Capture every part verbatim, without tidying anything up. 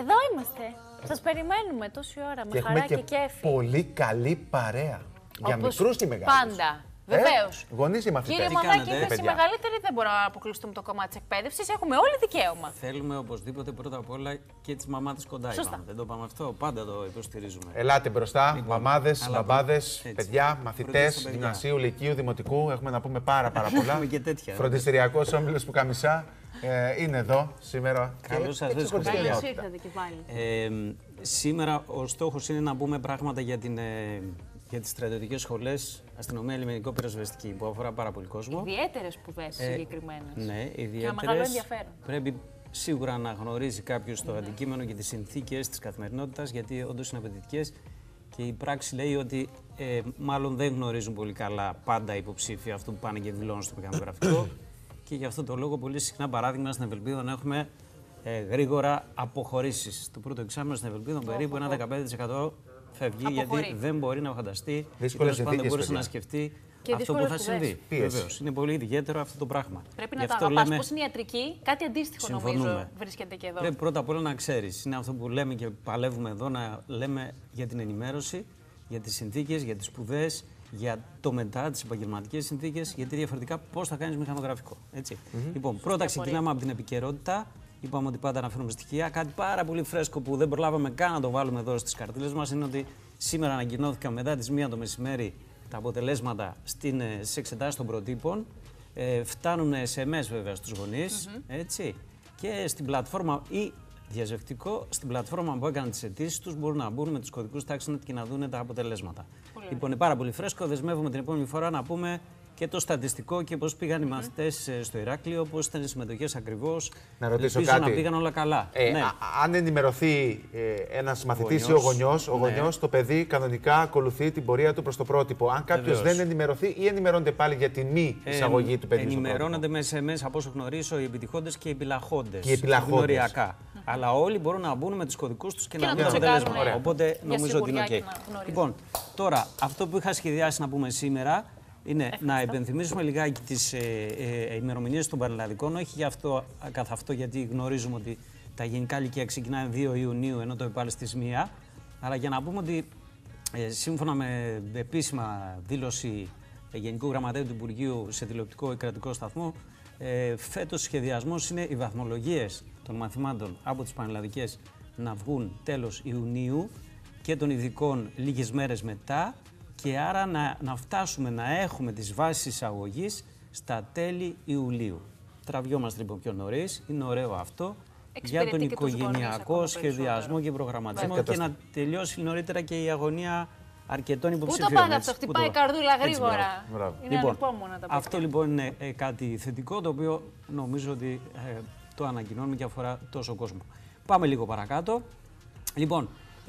Εδώ είμαστε. Σας περιμένουμε τόση ώρα με και χαρά και, και κέφι. Πολύ καλή παρέα. Για Όπως μικρούς και μεγάλους. πάντα. Βεβαίως. Ε, γονείς ή μαθητές. Κύριε Μανδάκη, εμείς οι μεγαλύτεροι δεν μπορούμε να αποκλειστούμε το κομμάτι της εκπαίδευσης. Έχουμε όλοι δικαίωμα. Θέλουμε οπωσδήποτε πρώτα απ' όλα και τις μαμάδες κοντά. Είπαμε. Δεν το πάμε αυτό. Πάντα το υποστηρίζουμε. Ελάτε μπροστά. Λοιπόν, μαμάδες, μπαμπάδες, έτσι. παιδιά, μαθητές, γυμνασίου, λυκείου, δημοτικού. Έχουμε να πούμε πάρα, πάρα πολλά. και τέτοια. Φροντιστηριακός όμιλος Πουκαμισά ε, είναι εδώ σήμερα. Καλώς σας βρίσκω. Καλώς ήρθατε και πάλι. Ε, σήμερα ο στόχος είναι να πούμε πράγματα για την. Ε, για τις στρατιωτικές σχολές, αστυνομία, λιμενικό, πυροσβεστική, που αφορά πάρα πολύ κόσμο. Ιδιαίτερες σπουδές ε, συγκεκριμένες. Ναι, ιδιαίτερες. Και ένα μεγάλο ενδιαφέρον. Πρέπει σίγουρα να γνωρίζει κάποιος το αντικείμενο και τις συνθήκες της καθημερινότητας, γιατί όντως είναι απαιτητικές. Και η πράξη λέει ότι ε, μάλλον δεν γνωρίζουν πολύ καλά πάντα οι υποψήφοι αυτό που πάνε και δηλώνουν στο μηχανογραφικό. Και γι' αυτό το λόγο, πολύ συχνά, παράδειγμα, στην Ευελπίδα να έχουμε ε, γρήγορα αποχωρήσεις. Το πρώτο εξάμηνο στην Ευελπίδα περίπου ένα δεκαπέντε τοις εκατό φεύγει, αποχωρεί. γιατί δεν μπορεί να φανταστεί, δύσκολες ή δεν μπορούσε παιδιά. να σκεφτεί και αυτό που θα σπουδές. συμβεί. Βεβαίως. Είναι πολύ ιδιαίτερο αυτό το πράγμα. Πρέπει Γι' να το αυτό αγαπάς. λέμε... Πώς είναι η ιατρική, κάτι αντίστοιχο Συμφωνούμε. νομίζω βρίσκεται και εδώ. Πρέπει πρώτα απ' όλα να ξέρεις. Είναι αυτό που λέμε και παλεύουμε εδώ, να λέμε για την ενημέρωση, για τις συνθήκες, για τις σπουδές, για το μετά, τις επαγγελματικές συνθήκες, γιατί διαφορετικά πώς θα κάνεις μηχανογραφικό. Έτσι. Mm-hmm. Λοιπόν, πρώτα ξεκινάμε από την επικαιρότητα. Είπαμε ότι πάντα αναφέρουμε στοιχεία. Κάτι πάρα πολύ φρέσκο που δεν προλάβαμε καν να το βάλουμε εδώ στις καρτέλες μας είναι ότι σήμερα ανακοινώθηκαν μετά τις μία το μεσημέρι τα αποτελέσματα στις εξετάσεις των προτύπων. Ε, φτάνουν ες εμ ες βέβαια στους γονείς. Mm-hmm. Έτσι. Και στην πλατφόρμα ή διαζευτικό, στην πλατφόρμα που έκαναν τις αιτήσεις τους, μπορούν να μπουν με τους κωδικούς τάξης και να δουν τα αποτελέσματα. Πολύ λοιπόν, είναι πάρα πολύ φρέσκο. Δεσμεύουμε την επόμενη φορά να πούμε και το στατιστικό και πώς πήγαν οι μαθητές στο Ηράκλειο, πώς ήταν οι συμμετοχές ακριβώς. Να ρωτήσω Ελπίζω κάτι. να πήγαν όλα καλά. Ε, ναι. α, αν ενημερωθεί ε, ένας μαθητής ή ο γονιός, γονιός, ο ναι. γονιός, το παιδί κανονικά ακολουθεί την πορεία του προς το πρότυπο. Αν κάποιος δεν ενημερωθεί ή ενημερώνεται πάλι για τη μη εισαγωγή ε, του παιδιού. Ενημερώνονται με ες εμ ες, από όσο γνωρίζω, οι επιτυχόντες και οι επιλαχόντες. Και οι επιλαχόντες. Mm-hmm. Αλλά όλοι μπορούν να μπουν με τους κωδικούς τους και, και να δουν τα αποτελέσματα. Οπότε νομίζω ότι είναι OK. Λοιπόν, τώρα αυτό που είχα σχεδιάσει να πούμε σήμερα είναι Ευχαριστώ. να υπενθυμίσουμε λιγάκι τις ε, ε, ημερομηνίες των πανελλαδικών, όχι για αυτό, καθ' αυτό, γιατί γνωρίζουμε ότι τα γενικά λυκεία ξεκινάνε δύο Ιουνίου, ενώ το ΕΠΑΛ στις μία, αλλά για να πούμε ότι ε, σύμφωνα με επίσημα δήλωση ε, Γενικού Γραμματέου του Υπουργείου σε τηλεοπτικό ή κρατικό σταθμό, ε, φέτος ο σχεδιασμός είναι οι βαθμολογίες των μαθημάτων από τις πανελλαδικές να βγουν τέλος Ιουνίου και των ειδικών λίγες μέρες μετά, και άρα να, να φτάσουμε να έχουμε τις βάσεις εισαγωγής στα τέλη Ιουλίου. Τραβιόμαστε λοιπόν πιο νωρίς, είναι ωραίο αυτό, για τον οικογενειακό σχεδιασμό και προγραμματισμό και, και να τελειώσει νωρίτερα και η αγωνία αρκετών υποψηφίων. Πού το πάντα αυτό, χτυπάει η καρδούλα γρήγορα. Είναι λοιπόν, ανυπόμονα τα αυτό λοιπόν είναι ε, κάτι θετικό, το οποίο νομίζω ότι ε, το ανακοινώνουμε και αφορά τόσο κόσμο. Πάμε λίγο παρακάτω. Λοιπόν,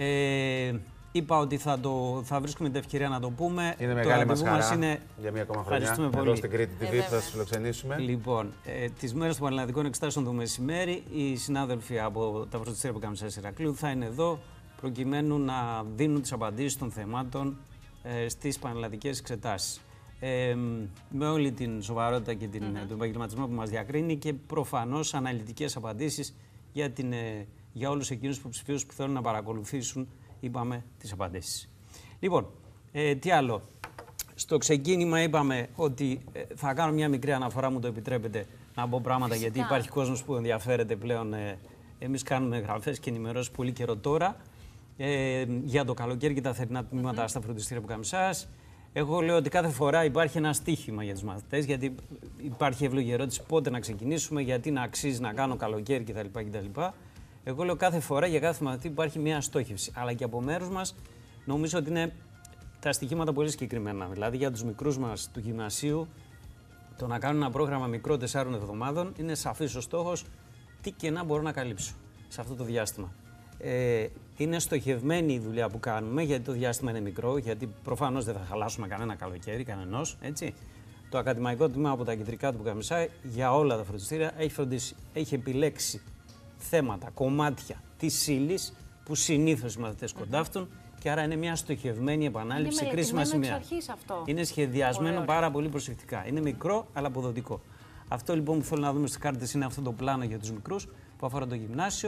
ε, είπα ότι θα, το, θα βρίσκουμε την ευκαιρία να το πούμε. Είναι μεγάλη μας χαρά είναι... για μία ακόμα χρονιά. Πολύ. Εδώ στην Κρήτη τι βι ε, που θα σας φιλοξενήσουμε. Λοιπόν, ε, τις μέρες των πανελλαδικών εξετάσεων το μεσημέρι, οι συνάδελφοι από τα φροντιστήρια Πουκαμισάς Ηρακλείου θα είναι εδώ προκειμένου να δίνουν τις απαντήσεις των θεμάτων ε, στις πανελλαδικές εξετάσεις. Ε, με όλη την σοβαρότητα και την, mm-hmm. τον επαγγελματισμό που μας διακρίνει και προφανώς αναλυτικές απαντήσεις για, την, ε, για όλους εκείνους υποψηφίους που θέλουν να παρακολουθήσουν, είπαμε, τις απαντήσεις. Λοιπόν, ε, τι άλλο. Στο ξεκίνημα είπαμε ότι ε, θα κάνω μια μικρή αναφορά, μου το επιτρέπετε, να πω πράγματα. Φυσικά. Γιατί υπάρχει κόσμος που ενδιαφέρεται πλέον. Ε, εμείς κάνουμε γραφές και ενημερώσεις πολύ καιρό τώρα ε, για το καλοκαίρι και τα θερινά τμήματα mm-hmm. στα φροντιστήρια Πουκαμισάς. Εγώ λέω ότι κάθε φορά υπάρχει ένα στίχημα για τους μαθητές, γιατί υπάρχει εύλογη ερώτηση πότε να ξεκινήσουμε, γιατί να αξίζει να κάνω καλοκαίρι κτλ. κτλ. Εγώ λέω κάθε φορά για κάθε μαθητή υπάρχει μια στόχευση. Αλλά και από μέρους μας νομίζω ότι είναι τα στοιχήματα πολύ συγκεκριμένα. Δηλαδή για τους μικρούς μας του γυμνασίου, το να κάνουν ένα πρόγραμμα μικρό τεσσάρων εβδομάδων είναι σαφής ο στόχος, τι κενά μπορώ να καλύψω σε αυτό το διάστημα. Ε, είναι στοχευμένη η δουλειά που κάνουμε, γιατί το διάστημα είναι μικρό, γιατί προφανώς δεν θα χαλάσουμε κανένα καλοκαίρι, κανενός, έτσι. Το ακαδημαϊκό τμήμα από τα κεντρικά του Πουκαμισά για όλα τα φροντιστήρια έχει φροντίσει, έχει επιλέξει θέματα, κομμάτια της ύλης που συνήθως οι μαθητές mm-hmm. κοντάφτουν, και άρα είναι μια στοχευμένη επανάληψη σε κρίσιμα σημεία. Αυτό. Είναι σχεδιασμένο πολύ πάρα πολύ προσεκτικά. Είναι μικρό αλλά αποδοτικό. Αυτό λοιπόν που θέλω να δούμε στις κάρτες είναι αυτό το πλάνο για τους μικρούς που αφορά το γυμνάσιο.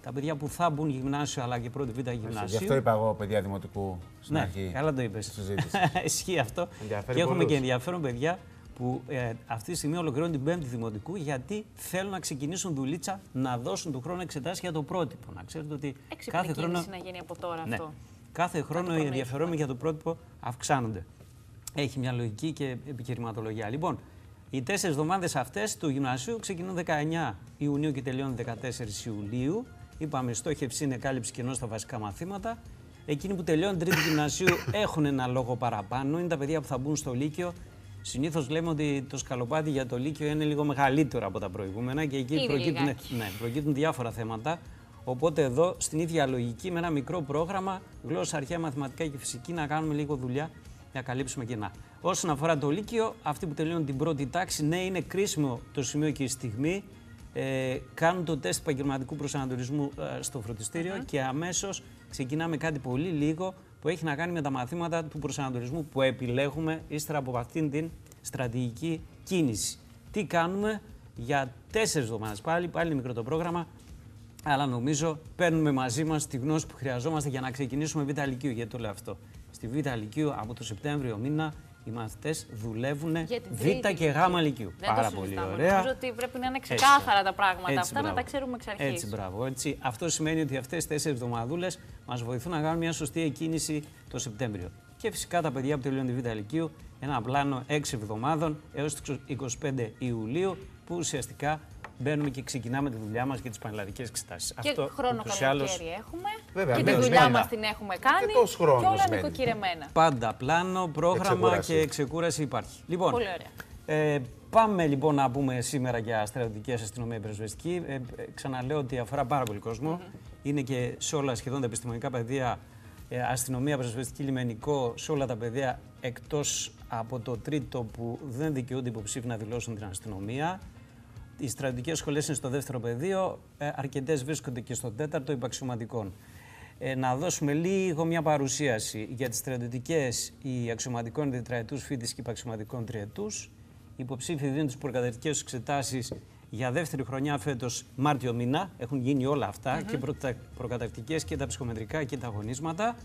τα παιδιά που θα μπουν γυμνάσιο αλλά και πρώτη β' γυμνάσιο. Γι' αυτό είπα εγώ παιδιά δημοτικού στην ναι, αρχή. Καλά το είπες. Ισχύει αυτό. Ενδιαφέρει και έχουμε πολλούς. και ενδιαφέρον παιδιά που ε, αυτή τη στιγμή ολοκληρώνουν την πέμπτη δημοτικού γιατί θέλουν να ξεκινήσουν δουλίτσα να δώσουν του χρόνου εξετάσεις για το πρότυπο. Να ξέρετε ότι Έξυπνη κάθε χρόνο. να γίνει από τώρα ναι, αυτό. κάθε χρόνο οι ενδιαφερόμενοι για το πρότυπο αυξάνονται. Έχει μια λογική και επιχειρηματολογία. Λοιπόν, οι τέσσερις εβδομάδες αυτές του γυμνασίου ξεκινούν δεκαεννέα Ιουνίου και τελειώνουν δεκατέσσερις Ιουλίου. Είπαμε, η στόχευση είναι κάλυψη κενών στα βασικά μαθήματα. Εκείνοι που τελειώνουν τρίτη γυμνασίου έχουν ένα λόγο παραπάνω. Είναι τα παιδιά που θα μπουν στο Λύκειο. Συνήθως λέμε ότι το σκαλοπάτι για το Λύκειο είναι λίγο μεγαλύτερο από τα προηγούμενα και εκεί προκύπτουν, ναι, προκύπτουν διάφορα θέματα. Οπότε εδώ, στην ίδια λογική, με ένα μικρό πρόγραμμα, γλώσσα, αρχαία, μαθηματικά και φυσική, να κάνουμε λίγο δουλειά για να καλύψουμε κενά. Όσον αφορά το Λύκειο, αυτοί που τελειώνουν την πρώτη τάξη, ναι, είναι κρίσιμο το σημείο και η στιγμή. Ε, κάνουν το τεστ επαγγελματικού προσανατολισμού ε, στο φροντιστήριο uh-huh. και αμέσως ξεκινάμε κάτι πολύ λίγο που έχει να κάνει με τα μαθήματα του προσανατολισμού που επιλέγουμε ύστερα από αυτήν την στρατηγική κίνηση. Τι κάνουμε για τέσσερις εβδομάδες πάλι, πάλι είναι μικρό το πρόγραμμα, αλλά νομίζω παίρνουμε μαζί μας τη γνώση που χρειαζόμαστε για να ξεκινήσουμε Β' Λυκείου. Γιατί το λέω αυτό. Στη Β' Λυκείου από το Σεπτέμβριο μήνα οι μαθητές δουλεύουν Β' και Γ' Λυκείου. Δεν Πάρα το πολύ ωραία. Νομίζω ότι πρέπει να είναι ξεκάθαρα έτσι, τα πράγματα έτσι, αυτά, μπράβο. Να τα ξέρουμε εξ αρχής. Έτσι, μπράβο. Έτσι. Αυτό σημαίνει ότι αυτές οι τέσσερις εβδομαδούλες μας βοηθούν να κάνουμε μια σωστή εκκίνηση το Σεπτέμβριο. Και φυσικά τα παιδιά που τελειώνουν τη Β' Λυκείου, ένα πλάνο έξι εβδομάδων έως τις είκοσι πέντε Ιουλίου, που ουσιαστικά μπαίνουμε και ξεκινάμε τη δουλειά μας για τις πανελλαδικές εξετάσεις. Και αυτό, χρόνο καλοκαίρι άλλως... έχουμε. Βέβαια, και τη δουλειά μας την έχουμε κάνει. Και, και όλα νοικοκυρεμένα. Πάντα πλάνο, πρόγραμμα και, και ξεκούραση υπάρχει. Λοιπόν, πολύ ωραία. Ε, πάμε λοιπόν να πούμε σήμερα για στρατιωτικές, αστυνομία, πυροσβεστική. Ε, ε, ξαναλέω ότι αφορά πάρα πολύ κόσμο. Mm-hmm. Είναι και σε όλα σχεδόν τα επιστημονικά πεδία, ε, αστυνομία, πυροσβεστική, λιμενικό, σε όλα τα πεδία εκτός από το τρίτο που δεν δικαιούνται υποψήφοι να δηλώσουν την αστυνομία. Οι στρατιωτικές σχολές είναι στο δεύτερο πεδίο, ε, αρκετές βρίσκονται και στο τέταρτο υπαξιωματικών. Ε, να δώσουμε λίγο μια παρουσίαση για τις στρατιωτικές, οι αξιωματικών τετραετούς φοιτηση και υπαξιωματικών τριετούς. Οι υποψήφοι δίνουν τις προκαταρκτικές εξετάσεις για δεύτερη χρονιά φέτος Μάρτιο μήνα. Έχουν γίνει όλα αυτά, mm-hmm. και προτα... προκαταρκτικές και τα ψυχομετρικά και τα αγωνίσματα.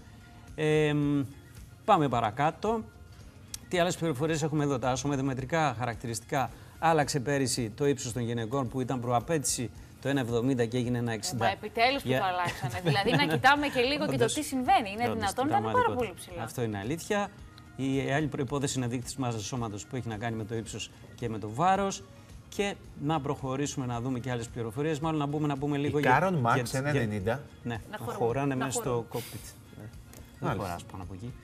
Ε, πάμε παρακάτω. Τι άλλες πληροφορίες έχουμε εδώ? Τα ασωματομετρικά χαρακτηριστικά. Άλλαξε πέρυσι το ύψος των γυναικών που ήταν προαπέτηση το ένα εβδομήντα και έγινε ένα εξήντα. Μα επιτέλους που yeah. το αλλάξανε. Δηλαδή να κοιτάμε και λίγο και το τι συμβαίνει. Είναι δυνατόν να είναι πάρα πολύ ψηλά. Αυτό είναι αλήθεια. Η άλλη προϋπόθεση είναι δείκτης μάζας σώματος που έχει να κάνει με το ύψος και με το βάρος. Και να προχωρήσουμε να δούμε και άλλες πληροφορίες. Μάλλον να μπούμε, να πούμε λίγο για. Κάρον Μαξ ένα ενενήντα. Ναι, να χωράνε μέσα στο κόκπιτ. Δεν χωράς πάνω από εκεί.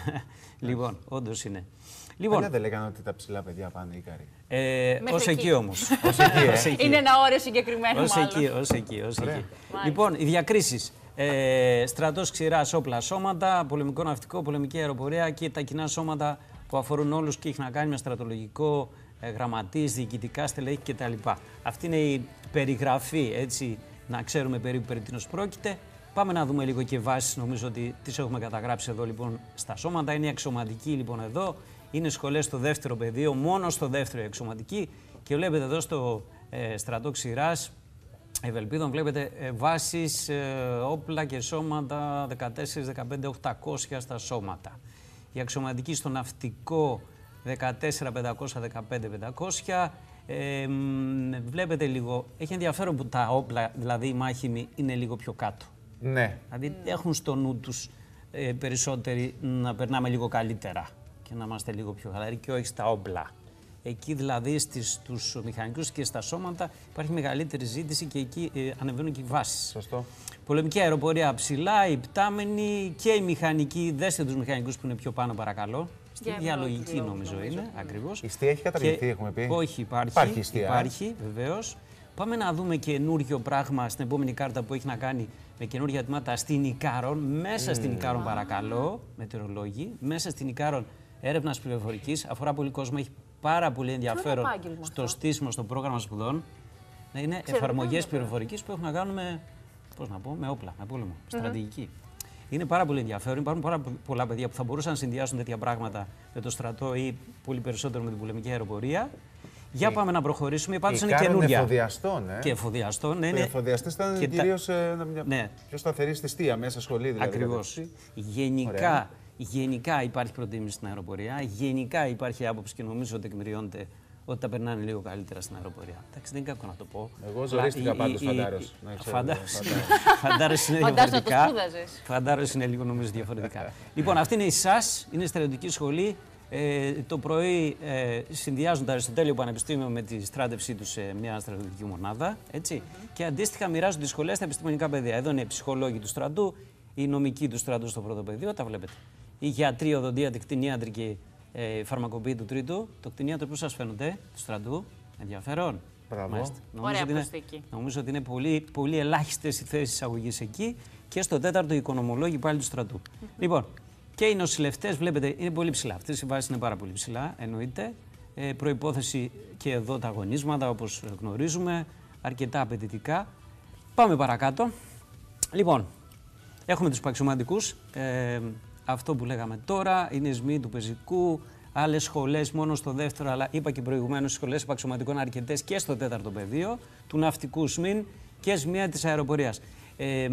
Λοιπόν, όντως είναι. Λοιπόν, δεν λέγανε ότι τα ψηλά παιδιά πάνε Ίκαροι. Ε, ως εκεί όμως. Είναι ένα όριο συγκεκριμένο. Ως εκεί, ως εκεί, ως εκεί. Λοιπόν, οι διακρίσεις. Ε, στρατός, ξηράς, όπλα, σώματα, πολεμικό ναυτικό, πολεμική αεροπορία και τα κοινά σώματα που αφορούν όλους και έχει να κάνει με στρατολογικό, ε, γραμματείς, διοικητικά στελέχη κτλ. Αυτή είναι η περιγραφή, έτσι, να ξέρουμε περίπου περί τίνος πρόκειται. Πάμε να δούμε λίγο και βάσεις, νομίζω ότι τις έχουμε καταγράψει εδώ λοιπόν στα σώματα. Είναι η αξιωματική λοιπόν εδώ. Είναι σχολές στο δεύτερο πεδίο, μόνο στο δεύτερο η αξιωματική. Και βλέπετε εδώ στο ε, στρατό ξηράς, Ευελπίδων, βλέπετε ε, βάσεις, ε, όπλα και σώματα δεκατέσσερα δεκαπέντε οκτακόσια στα σώματα. Η αξιωματική στο ναυτικό δεκατέσσερα πεντακόσια δεκαπέντε πεντακόσια. Ε, βλέπετε λίγο, έχει ενδιαφέρον που τα όπλα, δηλαδή οι μάχημοι, είναι λίγο πιο κάτω. Ναι. Δηλαδή έχουν στο νου τους ε, περισσότεροι να περνάμε λίγο καλύτερα και να είμαστε λίγο πιο χαλαροί και όχι στα όπλα. Εκεί δηλαδή στις, στους μηχανικούς και στα σώματα υπάρχει μεγαλύτερη ζήτηση και εκεί ε, ανεβαίνουν και οι βάσεις. Σωστό. Πολεμική αεροπορία ψηλά, οι πτάμενοι και οι μηχανικοί. Δέστε τους μηχανικούς που είναι πιο πάνω παρακαλώ. Στην διαλογική νομίζω είναι, είναι ακριβώς. Η στία έχει καταργηθεί, έχουμε πει. Όχι, υπάρχει. Υπάρχει, στία, υπάρχει βεβαίως. Πάμε να δούμε καινούριο πράγμα στην επόμενη κάρτα που έχει να κάνει με καινούργια τμήματα στην Ικάρον. Μέσα mm. στην Ικάρον, παρακαλώ, μετεωρολόγοι. Μέσα στην Ικάρον έρευνας πληροφορικής. Αφορά πολύ κόσμο, έχει πάρα πολύ ενδιαφέρον στο στήσιμο, στο πρόγραμμα σπουδών. Να είναι εφαρμογές πληροφορικής που έχουν να κάνουν με, πώς να πω, με όπλα, με πόλεμο, mm-hmm. στρατηγική. Είναι πάρα πολύ ενδιαφέρον. Υπάρχουν πάρα πολλά παιδιά που θα μπορούσαν να συνδυάσουν τέτοια πράγματα με το στρατό ή πολύ περισσότερο με την πολεμική αεροπορία. Για πάμε να προχωρήσουμε. Πάντως είναι καινούργια. καινούργια. Εφοδιαστών, ε. Και εφοδιαστών. Ναι, Οι εφοδιαστές ήταν και κυρίως τα... μια ναι. πιο σταθερή στιστία μέσα σχολή. Δηλαδή, ακριβώς. Γενικά, γενικά υπάρχει προτίμηση στην αεροπορία. Γενικά υπάρχει άποψη και νομίζω ότι τεκμηριώνεται ότι τα περνάνε λίγο καλύτερα στην αεροπορία. Εντάξει, δεν είναι κακό να το πω. Εγώ ζορίστηκα πάντως φαντάρος. Φαντάρος είναι διαφορετικά. Φαντάρος είναι λίγο νομίζω διαφορετικά. Λοιπόν, αυτή είναι η ΣΑΣ, είναι στρατιωτική σχολή. Ε, το πρωί ε, συνδυάζουν το Αριστοτέλειο Πανεπιστήμιο με τη στράτευσή του σε μια στρατιωτική μονάδα. Έτσι, mm-hmm. Και αντίστοιχα μοιράζουν τις σχολές στα επιστημονικά πεδία. Εδώ είναι οι ψυχολόγοι του στρατού, οι νομικοί του στρατού στο πρώτο πεδίο, τα βλέπετε. Οι γιατροί, οδοντίατροι, κτηνίατροι, ε, φαρμακοποιοί του τρίτου. Το κτηνίατρο πώς σας φαίνονται, του στρατού, ενδιαφέρον. Μπράβο. Ωραία ότι είναι, προσθήκη. νομίζω ότι είναι πολύ, πολύ ελάχιστες οι θέσεις εισαγωγής εκεί. Και στο τέταρτο, οι οικονομολόγοι πάλι του στρατού. Mm-hmm. Λοιπόν, και οι νοσηλευτές, βλέπετε, είναι πολύ ψηλά. Αυτές οι βάσεις είναι πάρα πολύ ψηλά, εννοείται. Ε, προϋπόθεση και εδώ τα αγωνίσματα, όπως γνωρίζουμε, αρκετά απαιτητικά. Πάμε παρακάτω. Λοιπόν, έχουμε τους παξιωματικούς. Ε, αυτό που λέγαμε τώρα είναι ΣΜΗ του πεζικού. Άλλες σχολές μόνο στο δεύτερο, αλλά είπα και προηγουμένως, οι σχολές παξιωματικών αρκετές και στο τέταρτο πεδίο, του ναυτικού ΣΜΗΝ και ΣΜΗΑ της αεροπορίας. Ε,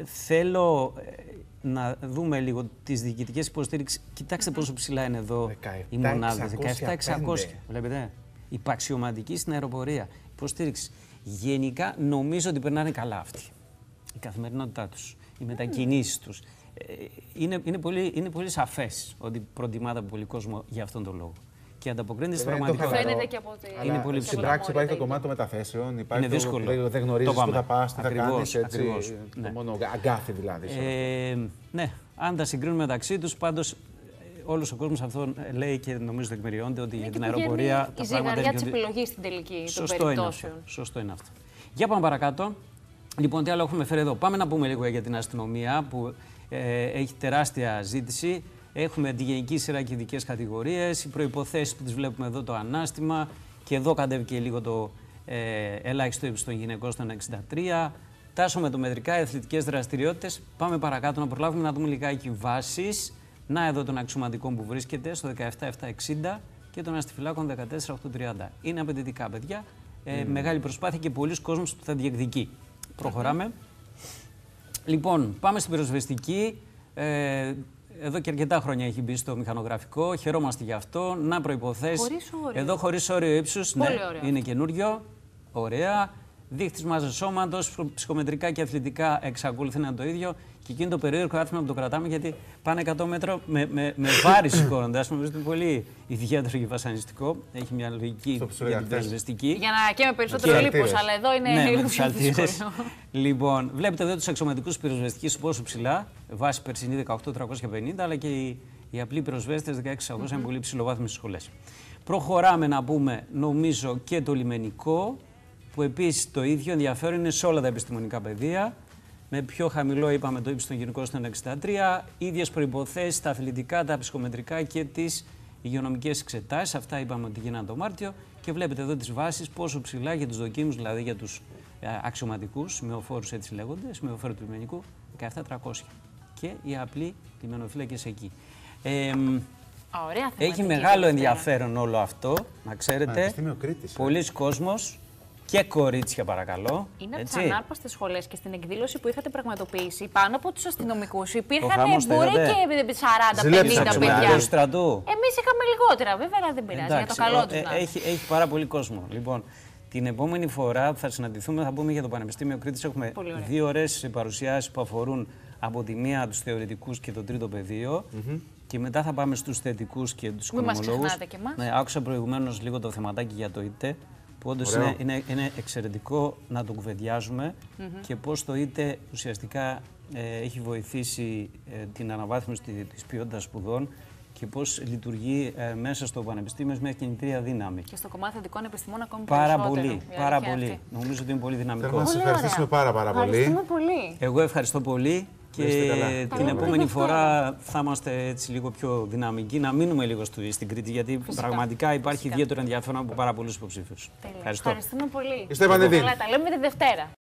θέλω να δούμε λίγο τις διοικητικές υποστήριξεις. Κοιτάξτε πόσο ψηλά είναι εδώ οι μονάδες. δεκαεπτά εξακόσια. Βλέπετε. Η παξιωματική στην αεροπορία. Υποστήριξη. Γενικά νομίζω ότι περνάνε καλά αυτοί. Η καθημερινότητά τους, οι μετακινήσεις τους. Είναι, είναι, πολύ, είναι πολύ σαφές ότι προτιμάται από πολύ κόσμο για αυτόν τον λόγο. Και ανταποκρίνεται στην πραγματικότητα. Φαίνεται και από τη... Είναι πολύ στην πράξη υπάρχει το κομμάτι των μεταθέσεων. Υπάρχει είναι δύσκολο. Το, δεν γνωρίζεις που θα πας, τι θα κάνεις, έτσι. Ακριβώς, το ναι. μόνο αγκάθι δηλαδή. Ε, ναι, αν τα συγκρίνουμε μεταξύ τους, πάντως όλος ο κόσμος αυτό λέει και νομίζω τεκμηριώνεται ότι για την αεροπορία τα πράγματα είναι. Η ζυγαριά της επιλογής στην τελική των περιπτώσεων. Σωστό είναι αυτό. Για πάμε παρακάτω. Λοιπόν, τι άλλο έχουμε φέρει εδώ. Πάμε να πούμε λίγο για την αστυνομία που ε, έχει τεράστια ζήτηση. Έχουμε τη γενική σειρά και ειδικές κατηγορίες. Οι προϋποθέσεις που τις βλέπουμε εδώ, το ανάστημα. Και εδώ κατέβηκε λίγο το ε, ελάχιστο ύψος των γυναικών στον εξήντα τρία. Τάσομετρικά, οι αθλητικές δραστηριότητες. Πάμε παρακάτω να προλάβουμε να δούμε λιγάκι βάσεις. Να εδώ των αξιωματικών που βρίσκεται στο δεκαεπτά χιλιάδες επτακόσια εξήντα και των αστιφυλάκων δεκατέσσερα χιλιάδες οκτακόσια τριάντα. Είναι απαιτητικά, παιδιά. Ε, mm. Μεγάλη προσπάθεια και πολλοί κόσμος που θα διεκδικεί. Προχωράμε. Λοιπόν, πάμε στην πυροσβεστική. Ε, εδώ και αρκετά χρόνια έχει μπει στο μηχανογραφικό. Χαιρόμαστε γι' αυτό. Να προϋποθέσεις. Χωρίς όριο. Εδώ χωρίς όριο ύψους. Πολύ ναι, ωραίο. είναι καινούριο. Ωραία. Δείχτης μάζας σώματος, ψυχομετρικά και αθλητικά εξακολουθεί να είναι το ίδιο. Και εκείνο το περίεργο άθλημα που το κρατάμε γιατί πάνε εκατό μέτρα με, με, με βάρη σηκώνονται. Ας πούμε, είναι πολύ ιδιαίτερο και βασανιστικό. Έχει μια λογική για την πυροσβεστική. Για να καίμε περισσότερο λίπος, αλλά εδώ είναι ναι, λίγο πιο δύσκολο. Λοιπόν, βλέπετε εδώ τους αξιωματικούς πυροσβεστικούς πόσο ψηλά. Βάση περσινή δεκαοκτώ χιλιάδες τριακόσια πενήντα, αλλά και οι, οι απλοί πυροσβέστες δεκαέξι χιλιάδες εξακόσια mm-hmm. είναι πολύ ψηλοβάθμιες σχολές. Προχωράμε να πούμε, νομίζω, και το λιμενικό, που επίσης το ίδιο ενδιαφέρον είναι σε όλα τα επιστημονικά πεδία. Με πιο χαμηλό, είπαμε, το ύψος των γυναικών στον εξήντα τρία, ίδιες προϋποθέσεις, τα αθλητικά, τα ψυχομετρικά και τις υγειονομικές εξετάσεις. Αυτά είπαμε ότι γίνανε το Μάρτιο. Και βλέπετε εδώ τις βάσεις πόσο ψηλά για τους δοκίμους, δηλαδή για τους αξιωματικούς, σημειοφόρους έτσι λέγονται, σημειοφόρου του λιμενικού, δεκαεπτά χιλιάδες τριακόσια. Και οι απλοί λιμενοφύλακες εκεί. Ε, Ωραία, έχει μεγάλο ενδιαφέρον όλο αυτό, να ξέρετε. Πολλοί κόσμος. Και κορίτσια, παρακαλώ. Είναι από τις ανάρπαστες σχολές και στην εκδήλωση που είχατε πραγματοποιήσει, πάνω από τους αστυνομικούς υπήρχαν μπορεί και σαράντα πενήντα παιδιά. Του στρατού. Εμείς είχαμε λιγότερα, βέβαια, αλλά δεν πειράζει. Εντάξει, για το καλό τους. Ε, έχει, έχει πάρα πολύ κόσμο. Λοιπόν, την επόμενη φορά που θα συναντηθούμε θα πούμε για το Πανεπιστήμιο Κρήτης. Έχουμε δύο ωραίες παρουσιάσεις που αφορούν από τη μία τους θεωρητικούς και το τρίτο πεδίο. Mm-hmm. Και μετά θα πάμε στους θετικούς και τους οικονομολόγους. Μην μας ξεχνάτε και εμάς. Ναι, άκουσα προηγουμένως λίγο το θεματάκι για το ΙΤΕ. Που όντως είναι, είναι, είναι εξαιρετικό να το κουβεντιάζουμε mm-hmm. και πώς το ΙΤΕ ουσιαστικά ε, έχει βοηθήσει ε, την αναβάθμιση της ποιότητας σπουδών και πώς λειτουργεί ε, μέσα στο Πανεπιστήμιο με κινητήρια δύναμη. Και στο κομμάτι θετικών επιστημών ακόμη πάρα περισσότερο. Πολύ, πάρα πολύ. Αυτή. Νομίζω ότι είναι πολύ δυναμικό. Θέλω να σας ευχαριστήσουμε πάρα, πάρα πολύ. Ευχαριστούμε πολύ. Εγώ ευχαριστώ πολύ. Και την Καλή επόμενη φορά θα είμαστε έτσι λίγο πιο δυναμικοί, να μείνουμε λίγο στην Κρήτη, γιατί Φυσικά. πραγματικά υπάρχει Φυσικά. ιδιαίτερο ενδιαφέρον από πάρα πολλούς υποψήφιους. Ευχαριστώ. Ευχαριστούμε πολύ. Είστε επανειδή. Καλά, τα λέμε τη Δευτέρα.